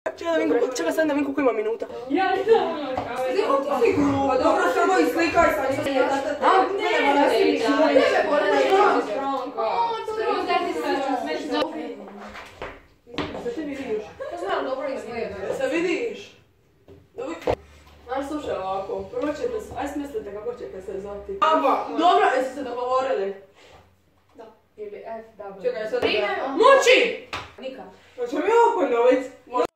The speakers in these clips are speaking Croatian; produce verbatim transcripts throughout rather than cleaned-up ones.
Čekaj sad da vidim koliko ima minuta. Ja ne znam. Znamo ti figuru, pa dobro samo islikaj sam. A, ne, ne, ne, znam, dobro izgleda. Se vidiš? Znaš, slušaj ovako, prvo ćete se, aj smislite kako ćete se zvati. Dobro, jeste se dogovorili? Da. Ili, et, da. Čekaj, sad da. Muči! Nika. Hoćemo mi ovo ponoviti?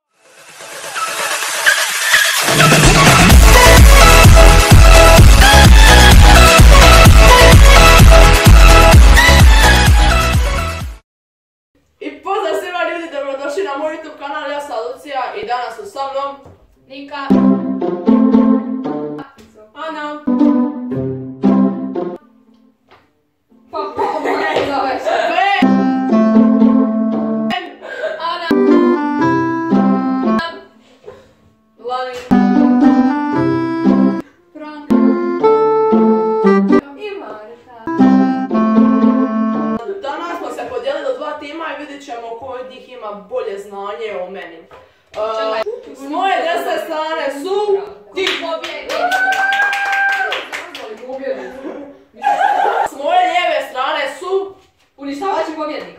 I pozdrav svima ljudi, dobrodošli na moj YouTube kanal, ja sam Lucija i danas su sa mnom Nika. Ana. Pa, pa, ne zoveš. Ben. Ana. Lani. Frank. I Marta. Danas smo se podijelili u dva tima i vidjet ćemo ko od njih ima bolje znanje o meni. Čekaj. S moje desne strane su... Ti pobjedi. S moje lijeve strane su... Uništavajući pobjednik.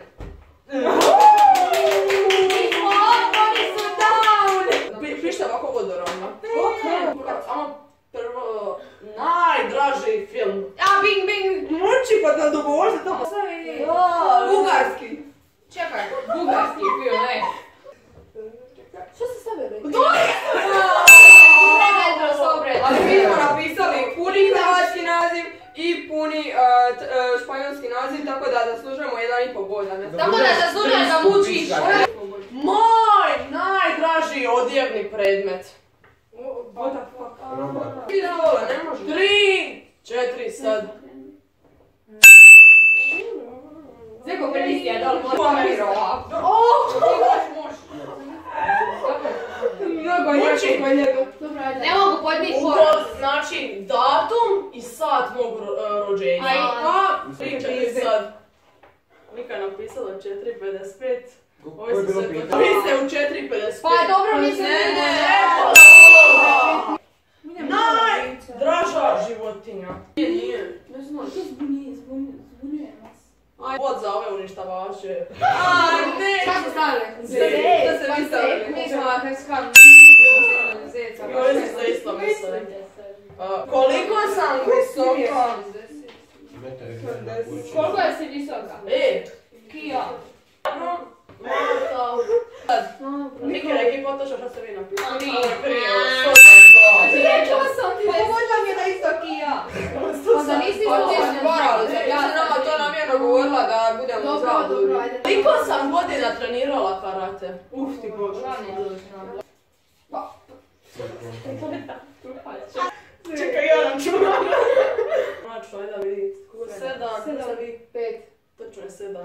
Oni su down! Pi- Pišite ovako vodoravno. Samo prvo... Najdraži film. A, bing, bing! Moći pa da dogovorite tamo. Bugarski. Čekaj, bugarski film, ne. Što se sebe rekli? Pedro Sobre. Ali mi smo napisali puni hrvatski naziv i puni uh, t, uh, španjolski naziv, tako da zaslužujemo jedan i po boda. Ne? Tako da zaslužuješ da mučiš. Moj najdraži odjevni predmet. What the fuck? Ti da vola, ne može. Tri, četiri sad. Zeko prelistija, da li Papir ovako. Mnogo Muči. jako njega. Ne mogu podnijeti Ugo, poraz. znači datum i sat mog ro- rođenja. Aj. A, tri, četiri sad. Nika je napisala četiri pedeset pet. Ovi su sve to... Vi ste u četiri pedeset pet. Pa dobro, mi se Ne, ne, ne, ne. Najdraža životinja. Nije, nije. Ne znam, to zbunjuje, zbunjuje nas. Aj, vod za ove uništavače. A, ne! Šta smo stavili? Zec. To se vi stavili. Mi smo Hrvatska. Zeca. Ovi su se isto mislili. A, koliko sam visoka? Koliko je si visoka? E, Kija. no, Marta. Sad, Nike, reki potočno što ste vi napisali. Nije. Prije, sto sam to. Rekla sam ti da je Pomoćla mi je da isto Kija. Onda nisi Pa ti složen. si varali se, ja sam nama to namjerno govorila da budemo Dobro, zabavni. dobro, ajde. Koliko sam godina trenirala karate? Uf ti bože. Čekaj, ja računam. Mačo, ajde da vidi. Sedam, sedam i Pet. točno je sedam.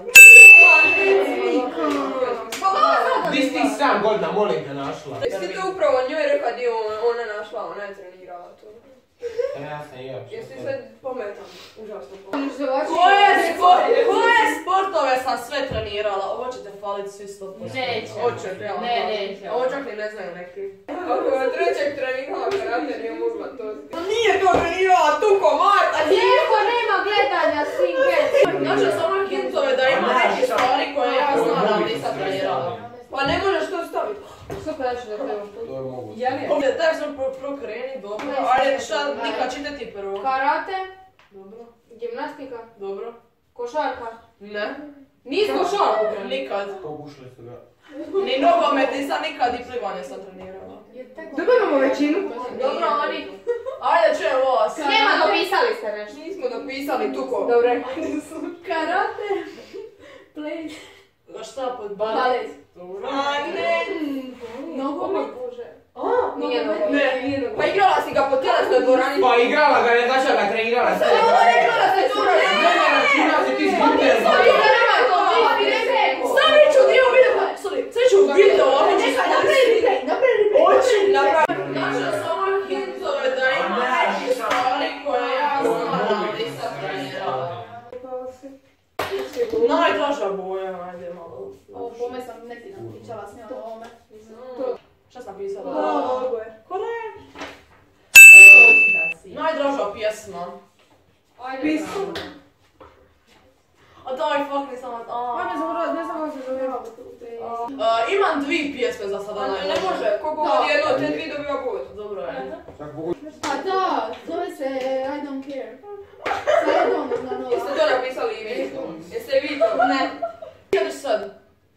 Di si ti sam godina, molim te, našla? Jesi ti to upravo njoj rekla di je ona našla, ona je trenirala to. Ja sam i ja. Jesi sad pametan? Užasno pametan. Koje, sport, koje sportove sam sve trenirala? Ovo ćete faliti svi sto posto. Neće. Oče, treba. Ne, neće. Ovo čak ni ne znaju neki. Ako je od trećeg trenirala karate, nije mogla to. Nije to trenirala tuko Marta! Lijepo, nema gledanja, sinke. Znači samo hintove da ima neki stvari koje ja znam da nisam trenirala. Pa ne možeš to staviti. Što kažeš da treba? To je moguće. Je li? Ovdje, daj sam pro, pro kreni, dobro. Ne, Ajde, ne, šta, ne. Nika, čitaj ti prvo. Karate, Dobro, gimnastika, dobro. košarka. Ne. Nisi košarku? Nikad. Pokušali su ga. Ni nogomet nisam nikad i plivanje sam trenirala. Dobro imamo većinu. Dobro, oni. Ajde, čujem vas. Nema, dopisali ste nešto. Nismo dopisali tuko. Dobro. Karate, play, A šta pod balet. Dobro. A ne. Nogomet. Bože. Nije Ne. nogomet. Pa igrala si ga po tjelesnoj dvorani. Pa igrala ga, ne znaš da ga trenirala. Sad je ovo rekla da se čura. Ne, ne, računa se ti s Internet. Stavit ću dio videa, sorry, sve ću video, ovo ću Čekaj, napravi replay, napravi replay. Oči, napravi. Znači samo hintove da ima neki stvari koje ja znam da nisam trenirala. Najdraža boja, ajde malo. Ovo pome sam neki napričala s njom o ovome. napisala? Ovo je. Najdraža pjesma. Ajde, Pismo. bravo. A daj, fuck, nisam... Pa ne znam, ne znam kako se zove. Uh, imam dvi pjesme za sada Ne, najdraže. ne može, ko pogodi jedno, te dvi dobiva bod. Dobro je. Čak mogu... A da, zove se I don't care. Sa jednom na nula. Jeste to napisali i vi? Jeste vi to? Ne. Kada ću sad?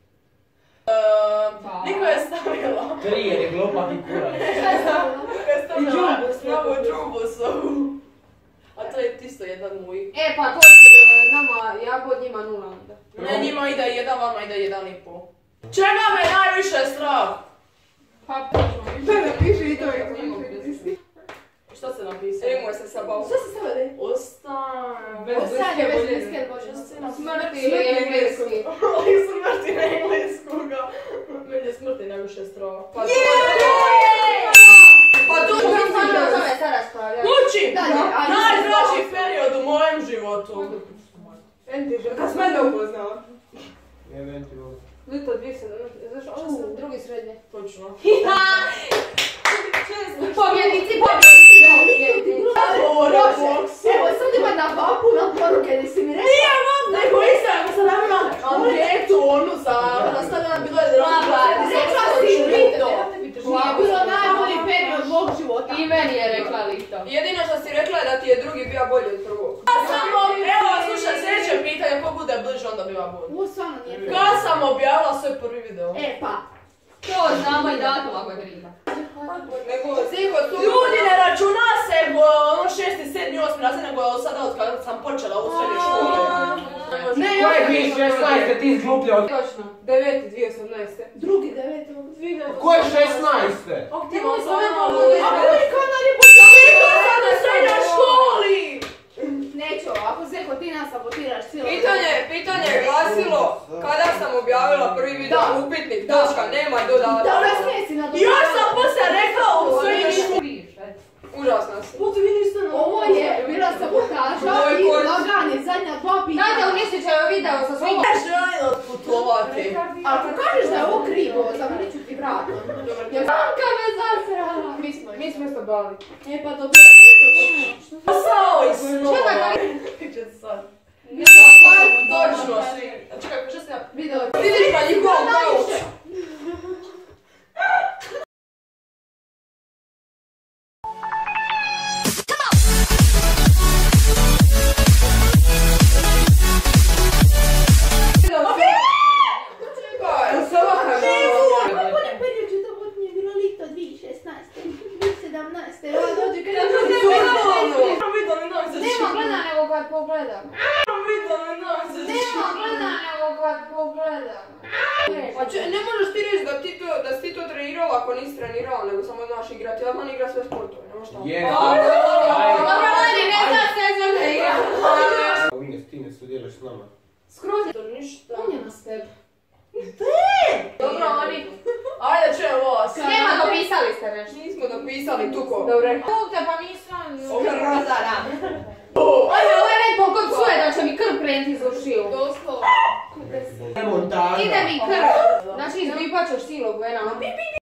Uh, Niko je stavila. Tri jer je glopak i kurac. Šta je stavila? Niko je stavila džumbus, novu neko. džumbusovu. A to je isto jedan moj. E, pa to ti e, nama jagod, njima nula onda. Ne, njima ide jedan, vama ide jedan i pol. Čega me najviše strah? Pa počnu. To napiši i to je. Šta se napisao? Rimuje se sa bavom. Šta se stavili? Ostan... Ostanje bez bliske bože. Smrti ili engleski. Ali smrti na engleskoga. Meni je smrti najviše strah. Pa to je Pa to To je sam o tome sad raspravljala. Kući! Dalje, ajde. Najdraži period u mojem životu. Kad smo me upoznala. Eventualno. Lito dvije sedamnaest, znaš, ovo sam drugi srednje. Točno. Pobjednici, pobjednici! Ovo Roblox. Evo, sad ima na vapu na poruke, da si mi rekla. Nije vam, nego istina, ako sam navila anketu, onu za... Nastavljena bilo je Baba, rekla si Lito. Nije bilo najbolji period mog života. I meni je rekla Lito. Jedino što si rekla je da ti je drugi bio bolji od prvog. Samo, evo, slušaj, sljedeće pitanje, ko bude bliže, onda biva bolj. Ovo stvarno nije period. Kad sam objavila svoj prvi video? E, pa. To znamo i datum ako je briga. Nego, Ziko, tu... Ljudi, ne računa se ono šesti, sedmi, osmi razred, nego je sada od kada sam počela u srednjoj školi. Ne, Ko je dvije tisuće šesnaeste ti izglupljao? Točno. Deveti, dvije osamnaeste. Drugi devetog. Ko je šesnaeste? Aktivno sam A ono... koji kanal je postavio? Sad u srednjoj školi! Neću, ako Zeko ti nas sabotiraš cijelo. Pitanje, pitanje je glasilo kada sam objavila prvi video, Da. upitnik, točka, nema dodatka. Da, ne smijesi na to. Još sam poslije rekao u srednjoj školi. Vidiš, eto. Užasna si. Poti vi niste na... Ovo je bila sabotaža Ovo je i kod- laganje, zadnja dva Dajte pitanja. uništit će video sa svim... Ne želim otputovati. Ako kažeš da je ovo krivo, zavrnit ću ti vratom. Jer Anka me zasrala. Mi smo, Mi smo isto bali. E pa dobro je. Posao i snova. Čekaj, daj. Piće sad. Mi smo Točno svi. Čekaj, kaže se ja... video. Vidiš pa njihovom kauču. Najbolji period života mi je bilo lito dvije tisuće šesnaeste. dvije tisuće sedamnaeste. Ja dođe kad je bilo Nemam vidio, ne znam se Nema gleda nego kad pogledam. Nemam vidio, ne znam se Nema gleda nego kad pogledam. Pa če, ne možeš ti reći da, ti to, da si ti to trenirala ako nisi trenirala, nego samo znaš igrati. Ja znam igrat sve sportove, nema šta. Je. Dobro, Lani, ne znaš sve zrne igra. Ines, ti ne sudjeluješ s nama. skroz to ništa. on je na stebi. Dobro, oni... Ajde, čujem vas. Nema, dopisali ste nešto. Nismo dopisali tuko. Dobro. Tukte, pa nisam... Razara. Ajde, ovo je red kod psuje da će mi krv krenuti iz ušiju. Doslovno. Montaža. Ide mi krv. Znači, izbipat ćeš silog vena.